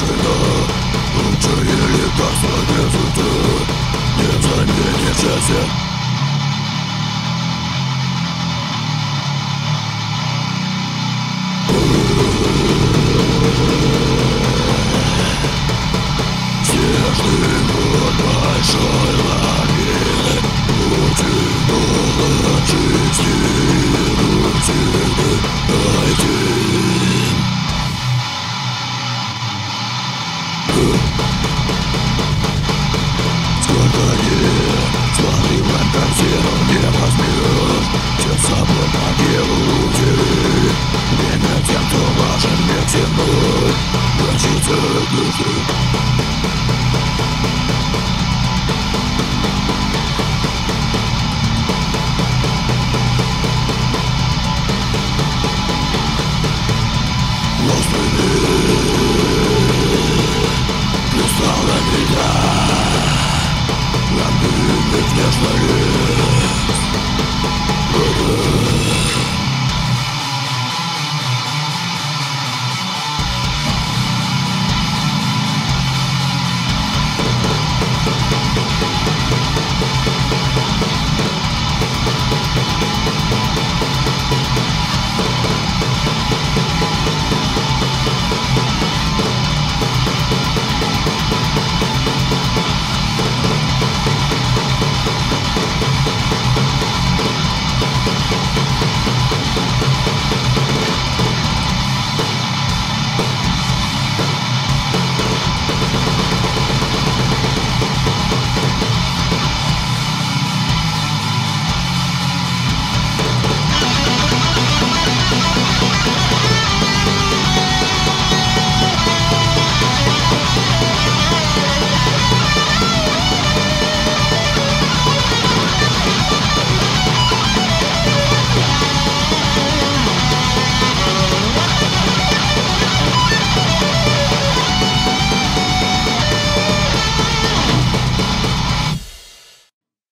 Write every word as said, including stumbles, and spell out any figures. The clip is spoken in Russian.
тишина. Лучшее лекарство без утра. Не заменит счастья. Снежный год большой лавины утянула от жизни рутины один. Сколько лет свалила картину, не возьмешь. Тем собой могилу утери. Время тем, кто важен, не тянуть. Прочитать души.